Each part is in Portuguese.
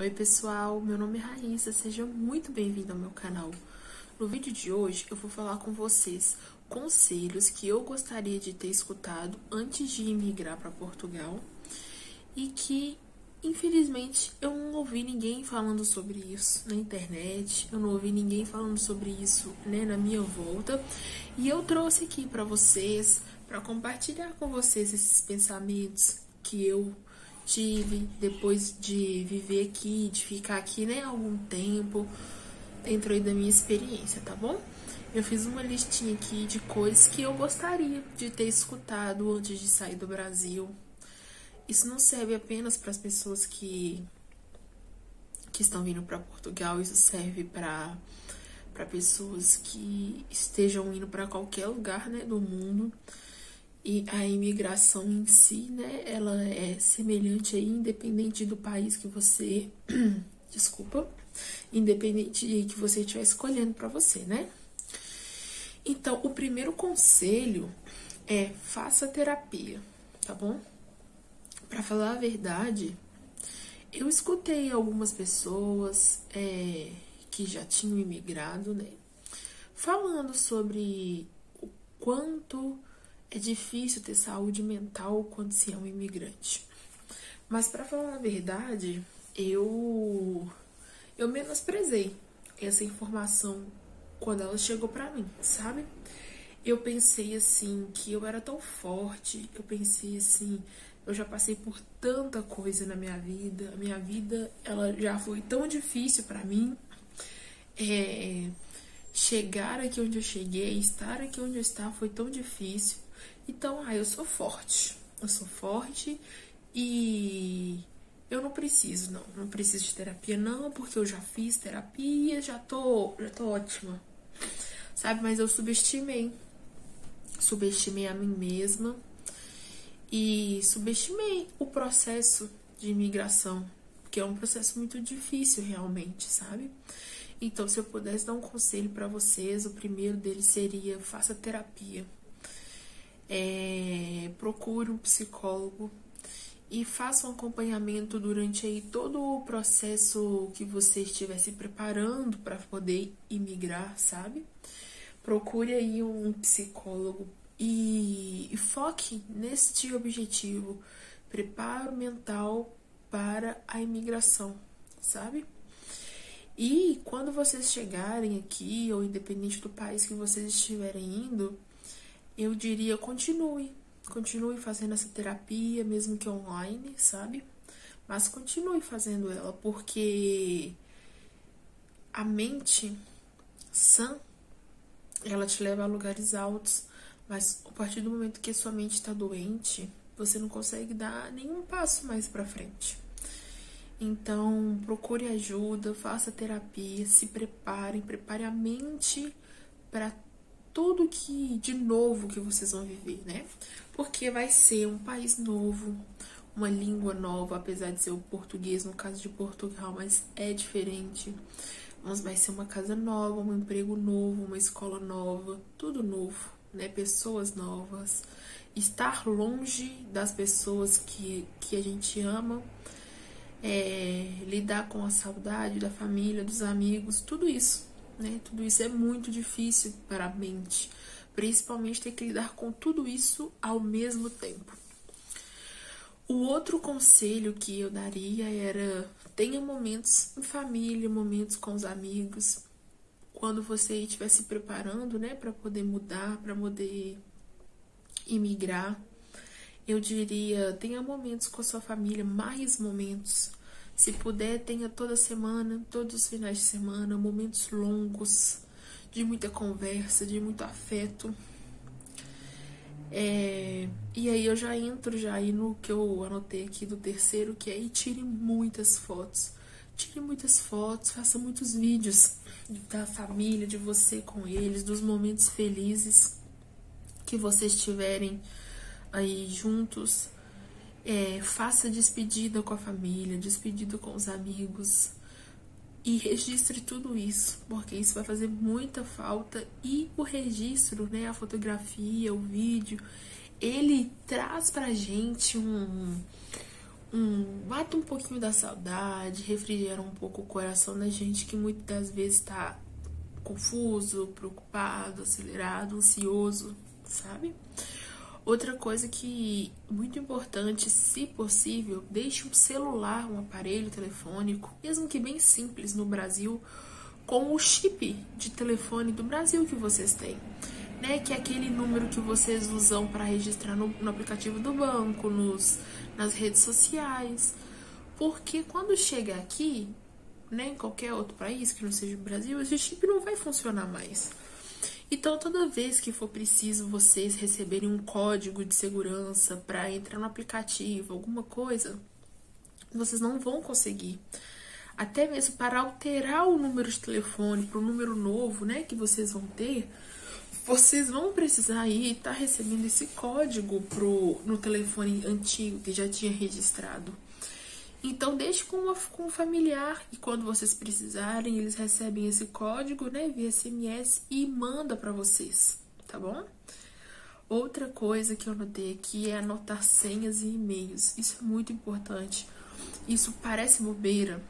Oi pessoal, meu nome é Raíssa, seja muito bem-vindo ao meu canal. No vídeo de hoje eu vou falar com vocês conselhos que eu gostaria de ter escutado antes de imigrar para Portugal e que infelizmente eu não ouvi ninguém falando sobre isso na internet, eu não ouvi ninguém falando sobre isso, na minha volta, e eu trouxe aqui para vocês, para compartilhar com vocês esses pensamentos que eu tive depois de viver aqui, de ficar aqui, algum tempo, dentro aí da minha experiência, tá bom? Eu fiz uma listinha aqui de coisas que eu gostaria de ter escutado antes de sair do Brasil. Isso não serve apenas para as pessoas que estão vindo para Portugal, isso serve para pessoas que estejam indo para qualquer lugar, do mundo. E a imigração em si, ela é semelhante aí, independente do país que você, independente de que você estiver escolhendo para você, Então, o primeiro conselho é faça terapia, tá bom? Pra falar a verdade, eu escutei algumas pessoas que já tinham imigrado, falando sobre o quanto é difícil ter saúde mental quando se é um imigrante. Mas pra falar a verdade, eu menosprezei essa informação quando ela chegou pra mim, sabe? Eu pensei assim que eu era tão forte, eu pensei assim, eu já passei por tanta coisa na minha vida, a minha vida ela já foi tão difícil pra mim. Chegar aqui onde eu cheguei, estar aqui onde eu estava foi tão difícil. Então, eu sou forte. Eu sou forte e eu não preciso, não preciso de terapia, não, porque eu já fiz terapia, já tô ótima, sabe? Mas eu subestimei a mim mesma e subestimei o processo de imigração, que é um processo muito difícil realmente, sabe? Então, se eu pudesse dar um conselho para vocês, o primeiro deles seria: faça terapia. Procure um psicólogo e faça um acompanhamento durante aí todo o processo que você estiver se preparando para poder imigrar, sabe? Procure aí um psicólogo e foque neste objetivo, preparo mental para a imigração, sabe? E quando vocês chegarem aqui, ou independente do país que vocês estiverem indo, eu diria continue fazendo essa terapia, mesmo que online, sabe? Mas continue fazendo ela, porque a mente sã, ela te leva a lugares altos, mas a partir do momento que a sua mente está doente, você não consegue dar nenhum passo mais pra frente. Então, procure ajuda, faça terapia, se prepare a mente para tudo que de novo que vocês vão viver, Porque vai ser um país novo, uma língua nova, apesar de ser o português no caso de Portugal, mas é diferente. Mas vai ser uma casa nova, um emprego novo, uma escola nova, tudo novo, Pessoas novas. Estar longe das pessoas que a gente ama. Lidar com a saudade da família, dos amigos, tudo isso, Tudo isso é muito difícil para a mente, principalmente ter que lidar com tudo isso ao mesmo tempo. O outro conselho que eu daria era: tenha momentos em família, momentos com os amigos, quando você estiver se preparando, para poder mudar, para poder imigrar. Eu diria, tenha momentos com a sua família, mais momentos. Se puder, tenha toda semana, todos os finais de semana, momentos longos, de muita conversa, de muito afeto. E aí eu já entro aí no que eu anotei aqui do terceiro, que é: tire muitas fotos. Tire muitas fotos, faça muitos vídeos da família, de você com eles, dos momentos felizes que vocês tiverem aí juntos. Faça despedida com a família, despedida com os amigos e registre tudo isso, porque isso vai fazer muita falta. E o registro, a fotografia, o vídeo, ele traz pra gente mata um pouquinho da saudade, refrigera um pouco o coração da gente que muitas das vezes tá confuso, preocupado, acelerado, ansioso, sabe? Outra coisa que é muito importante, se possível, deixe um celular, um aparelho telefônico, mesmo que bem simples no Brasil, com o chip de telefone do Brasil que vocês têm, né? Que é aquele número que vocês usam para registrar no aplicativo do banco, nas redes sociais. Porque quando chega aqui, né, em qualquer outro país que não seja o Brasil, esse chip não vai funcionar mais. Então, toda vez que for preciso vocês receberem um código de segurança para entrar no aplicativo, alguma coisa, vocês não vão conseguir. Até mesmo para alterar o número de telefone para o número novo, né, que vocês vão ter, vocês vão precisar ir estar recebendo esse código no telefone antigo que já tinha registrado. Então, deixe com um familiar e quando vocês precisarem, eles recebem esse código, né, via SMS e manda para vocês, tá bom? Outra coisa que eu notei aqui é anotar senhas e e-mails. Isso é muito importante. Isso parece bobeira,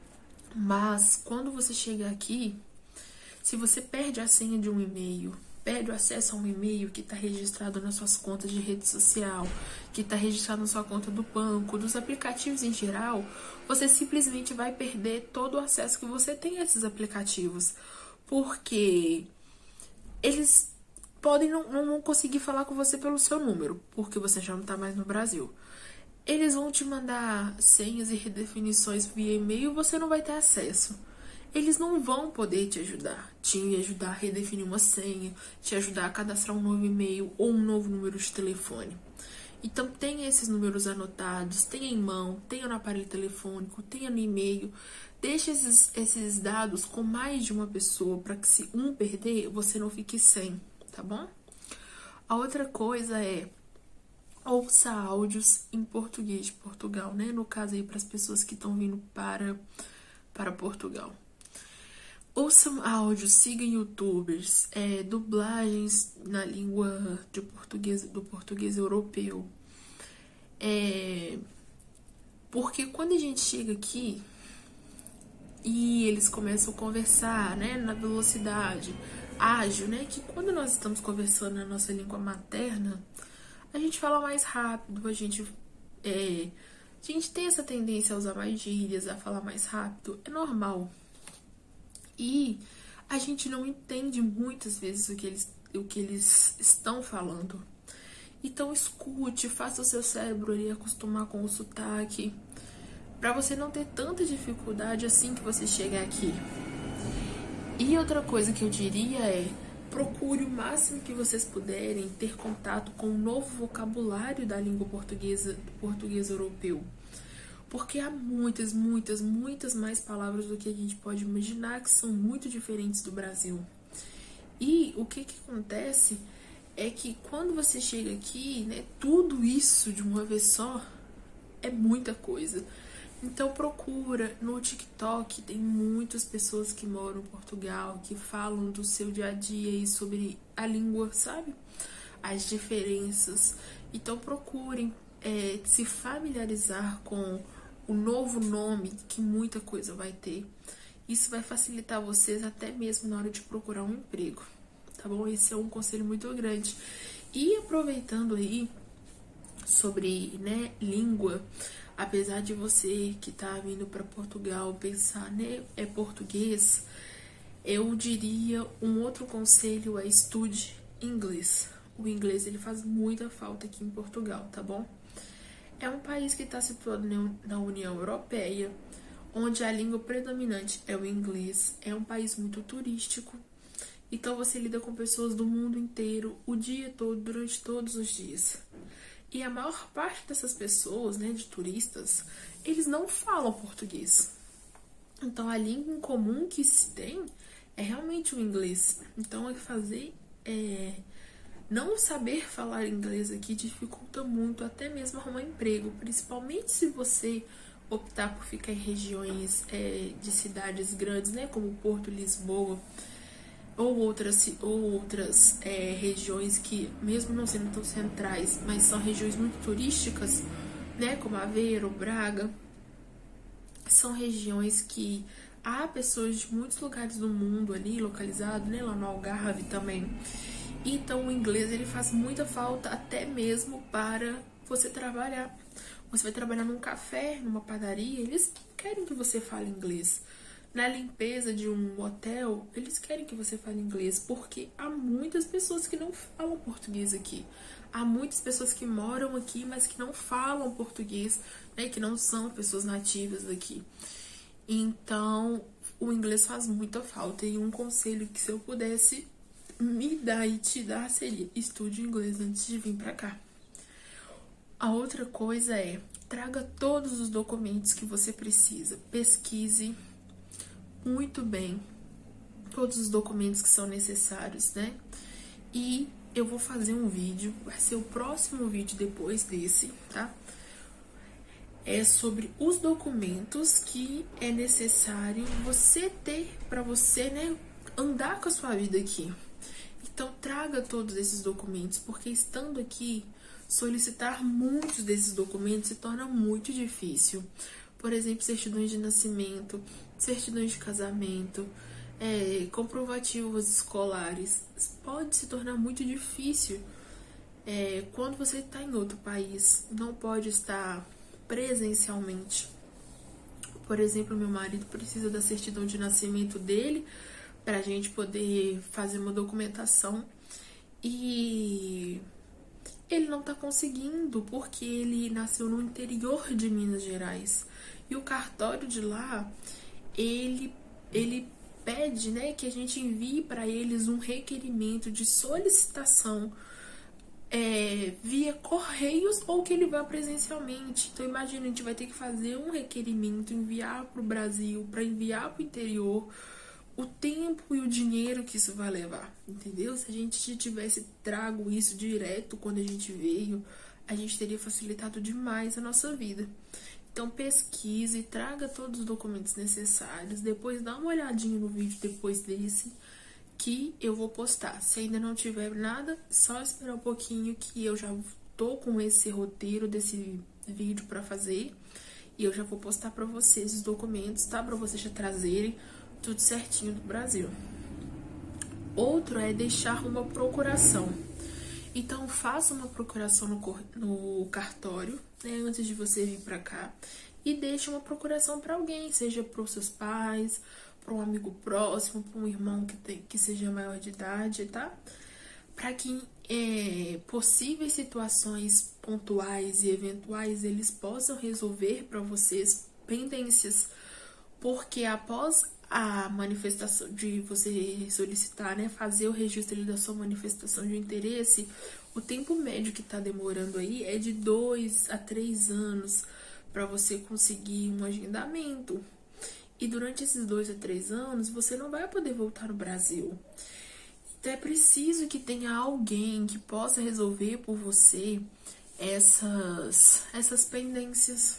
mas quando você chega aqui, se você perde a senha de um e-mail, perde o acesso a um e-mail que está registrado nas suas contas de rede social, que está registrado na sua conta do banco, dos aplicativos em geral, você simplesmente vai perder todo o acesso que você tem a esses aplicativos. Porque eles podem não conseguir falar com você pelo seu número, porque você já não está mais no Brasil. Eles vão te mandar senhas e redefinições via e-mail e você não vai ter acesso. Eles não vão poder te ajudar a redefinir uma senha, te ajudar a cadastrar um novo e-mail ou um novo número de telefone. Então, tenha esses números anotados, tenha em mão, tenha no aparelho telefônico, tenha no e-mail. Deixe esses dados com mais de uma pessoa para que se um perder, você não fique sem, tá bom? A outra coisa é ouça áudios em português de Portugal, né? No caso aí, para as pessoas que estão vindo para Portugal. Ouçam áudios, sigam youtubers, dublagens na língua do português europeu. Porque quando a gente chega aqui e eles começam a conversar, né, na velocidade ágil, né, que quando nós estamos conversando na nossa língua materna, a gente fala mais rápido, a gente tem essa tendência a usar mais gírias, a falar mais rápido, é normal. E a gente não entende muitas vezes o que eles estão falando. Então escute, faça o seu cérebro ali acostumar com o sotaque, para você não ter tanta dificuldade assim que você chegar aqui. E outra coisa que eu diria é: procure o máximo que vocês puderem ter contato com o novo vocabulário da língua portuguesa, do português europeu. Porque há muitas mais palavras do que a gente pode imaginar que são muito diferentes do Brasil. E o que acontece é que quando você chega aqui, né, tudo isso de uma vez só é muita coisa. Então procura, no TikTok tem muitas pessoas que moram em Portugal, que falam do seu dia a dia e sobre a língua, sabe? As diferenças. Então procurem se familiarizar com o novo nome, que muita coisa vai ter. Isso vai facilitar vocês até mesmo na hora de procurar um emprego, tá bom? Esse é um conselho muito grande. E aproveitando aí sobre, né, língua, apesar de você que tá vindo para Portugal pensar, né, é português, eu diria um outro conselho é estude inglês. O inglês, ele faz muita falta aqui em Portugal, tá bom? É um país que está situado na União Europeia, onde a língua predominante é o inglês. É um país muito turístico, então você lida com pessoas do mundo inteiro o dia todo, durante todos os dias. E a maior parte dessas pessoas, né, de turistas, eles não falam português. Então a língua em comum que se tem é realmente o inglês. Então não saber falar inglês aqui dificulta muito até mesmo arrumar emprego, principalmente se você optar por ficar em regiões de cidades grandes, né, como Porto, Lisboa, ou outras regiões que, mesmo não sendo tão centrais, mas são regiões muito turísticas, né, como Aveiro, Braga, são regiões que há pessoas de muitos lugares do mundo ali localizado, né, lá no Algarve também. Então o inglês ele faz muita falta até mesmo para você trabalhar. Você vai trabalhar num café, numa padaria, eles querem que você fale inglês. Na limpeza de um hotel, eles querem que você fale inglês, porque há muitas pessoas que não falam português aqui. Há muitas pessoas que moram aqui, mas que não falam português, né, que não são pessoas nativas aqui. Então, o inglês faz muita falta. E um conselho que se eu pudesse me dar e te dar seria: estude inglês antes de vir pra cá. A outra coisa é: traga todos os documentos que você precisa. Pesquise muito bem todos os documentos que são necessários, né? E eu vou fazer um vídeo, vai ser o próximo vídeo depois desse, tá? É sobre os documentos que é necessário você ter para você, né, andar com a sua vida aqui. Então, traga todos esses documentos, porque estando aqui, solicitar muitos desses documentos se torna muito difícil. Por exemplo, certidões de nascimento, certidões de casamento, comprovativos escolares. Pode se tornar muito difícil quando você está em outro país, não pode estar presencialmente. Por exemplo, meu marido precisa da certidão de nascimento dele para a gente poder fazer uma documentação e ele não está conseguindo porque ele nasceu no interior de Minas Gerais e o cartório de lá ele pede, né, que a gente envie para eles um requerimento de solicitação via correios ou que ele vá presencialmente. Então imagina, a gente vai ter que fazer um requerimento, enviar para o Brasil, para enviar para o interior, o tempo e o dinheiro que isso vai levar, entendeu? Se a gente tivesse trago isso direto quando a gente veio, a gente teria facilitado demais a nossa vida. Então pesquise, traga todos os documentos necessários, depois dá uma olhadinha no vídeo depois desse que eu vou postar. Se ainda não tiver nada, só esperar um pouquinho que eu já tô com esse roteiro desse vídeo pra fazer e eu já vou postar pra vocês os documentos, tá? Pra vocês já trazerem tudo certinho do Brasil. Outro é deixar uma procuração. Então, faça uma procuração no cartório, né, antes de você vir pra cá, e deixe uma procuração pra alguém, seja pros seus pais, para um amigo próximo, para um irmão que seja maior de idade, tá? Para que possíveis situações pontuais e eventuais eles possam resolver para vocês pendências, porque após a manifestação de você solicitar, né, fazer o registro da sua manifestação de interesse, o tempo médio que está demorando aí é de 2 a 3 anos para você conseguir um agendamento. E durante esses 2 a 3 anos, você não vai poder voltar no Brasil. Então é preciso que tenha alguém que possa resolver por você essas pendências,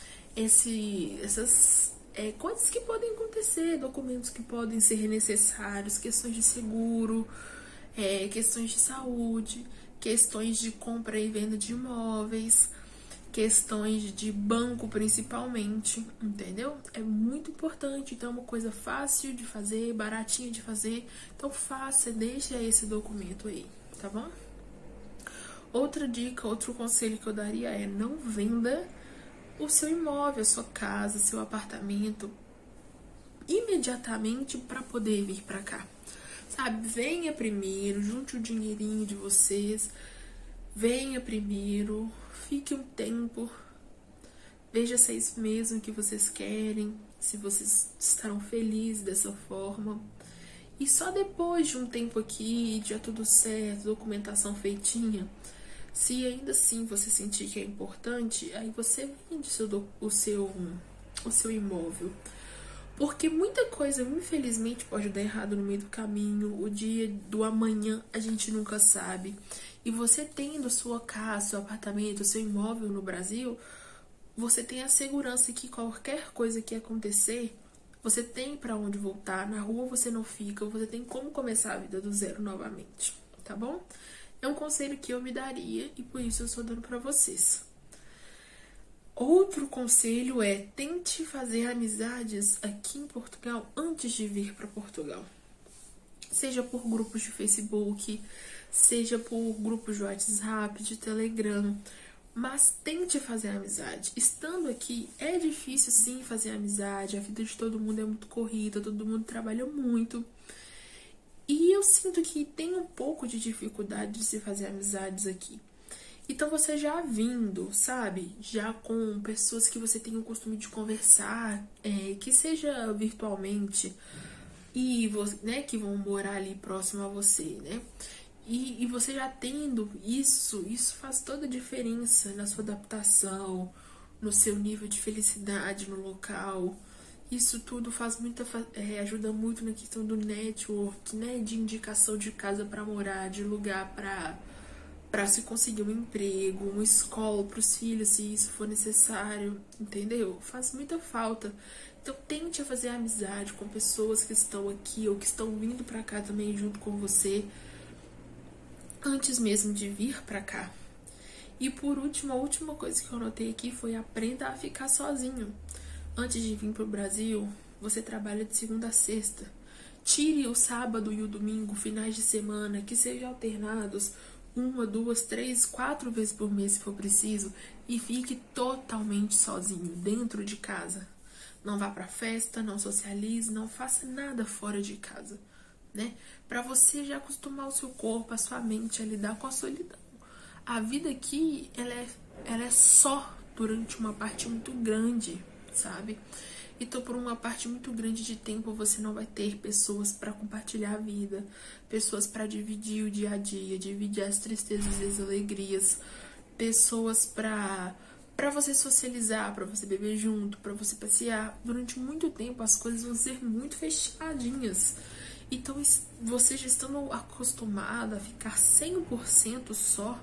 essas coisas que podem acontecer, documentos que podem ser necessários, questões de seguro, questões de saúde, questões de compra e venda de imóveis, questões de banco principalmente, entendeu? É muito importante, então é uma coisa fácil de fazer, baratinha de fazer, então faça, deixa esse documento aí, tá bom? Outra dica, outro conselho que eu daria é: não venda o seu imóvel, a sua casa, seu apartamento imediatamente para poder vir para cá, sabe? Venha primeiro, junte o dinheirinho de vocês, venha primeiro, fique um tempo, veja se é isso mesmo que vocês querem, se vocês estarão felizes dessa forma. E só depois de um tempo aqui, já tudo certo, documentação feitinha, se ainda assim você sentir que é importante, aí você vende o seu imóvel. Porque muita coisa, infelizmente, pode dar errado no meio do caminho. O dia do amanhã a gente nunca sabe. E você tendo sua casa, seu apartamento, seu imóvel no Brasil, você tem a segurança que qualquer coisa que acontecer, você tem para onde voltar. Na rua você não fica, você tem como começar a vida do zero novamente, tá bom? É um conselho que eu me daria e por isso eu estou dando para vocês. Outro conselho é: tente fazer amizades aqui em Portugal antes de vir para Portugal. Seja por grupos de Facebook, seja por grupos de WhatsApp, de Telegram. Mas tente fazer amizade. Estando aqui, é difícil sim fazer amizade. A vida de todo mundo é muito corrida, todo mundo trabalha muito. E eu sinto que tem um pouco de dificuldade de se fazer amizades aqui. Então você já vindo, sabe? Já com pessoas que você tem o costume de conversar, que seja virtualmente, e né, que vão morar ali próximo a você, né? E você já tendo isso faz toda a diferença na sua adaptação, no seu nível de felicidade no local. Isso tudo faz ajuda muito na questão do network, né? De indicação de casa para morar, de lugar para se conseguir um emprego, uma escola para os filhos, se isso for necessário, entendeu? Faz muita falta. Então tente fazer amizade com pessoas que estão aqui ou que estão vindo para cá também junto com você, antes mesmo de vir para cá. E por último, a última coisa que eu anotei aqui foi: aprenda a ficar sozinho. Antes de vir pro Brasil, você trabalha de segunda a sexta. Tire o sábado e o domingo, finais de semana, que sejam alternados 1, 2, 3, 4 vezes por mês, se for preciso, e fique totalmente sozinho, dentro de casa. Não vá pra festa, não socialize, não faça nada fora de casa, né? Pra você já acostumar o seu corpo, a sua mente a lidar com a solidão. A vida aqui, ela é só durante uma parte muito grande, sabe? Então, por uma parte muito grande de tempo, você não vai ter pessoas para compartilhar a vida, pessoas para dividir o dia a dia, dividir as tristezas e as alegrias, pessoas para você socializar, para você beber junto, para você passear. Durante muito tempo, as coisas vão ser muito fechadinhas. Então, você já estando acostumado a ficar 100% só,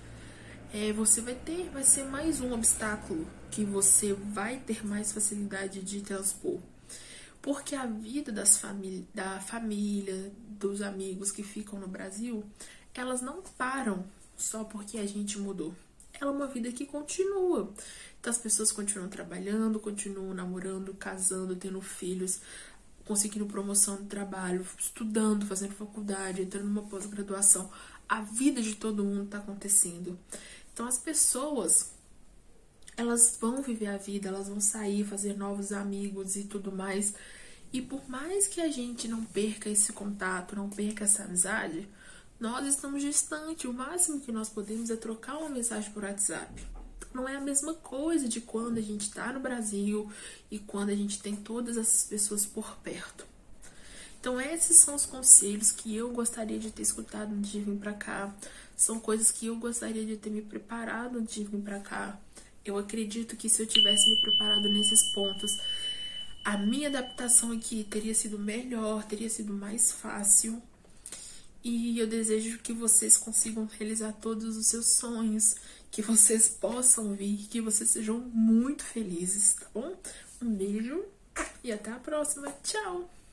vai ser mais um obstáculo que você vai ter mais facilidade de transpor. Porque a vida da família, dos amigos que ficam no Brasil, elas não param só porque a gente mudou. Ela é uma vida que continua. Então as pessoas continuam trabalhando, continuam namorando, casando, tendo filhos, conseguindo promoção no trabalho, estudando, fazendo faculdade, entrando numa pós-graduação. A vida de todo mundo está acontecendo. Então as pessoas, elas vão viver a vida, elas vão sair, fazer novos amigos e tudo mais. E por mais que a gente não perca esse contato, não perca essa amizade, nós estamos distantes. O máximo que nós podemos é trocar uma mensagem por WhatsApp. Não é a mesma coisa de quando a gente está no Brasil e quando a gente tem todas essas pessoas por perto. Então esses são os conselhos que eu gostaria de ter escutado antes de vir pra cá. São coisas que eu gostaria de ter me preparado antes de vir pra cá. Eu acredito que se eu tivesse me preparado nesses pontos, a minha adaptação aqui teria sido melhor, teria sido mais fácil. E eu desejo que vocês consigam realizar todos os seus sonhos, que vocês possam vir, que vocês sejam muito felizes, tá bom? Um beijo e até a próxima. Tchau!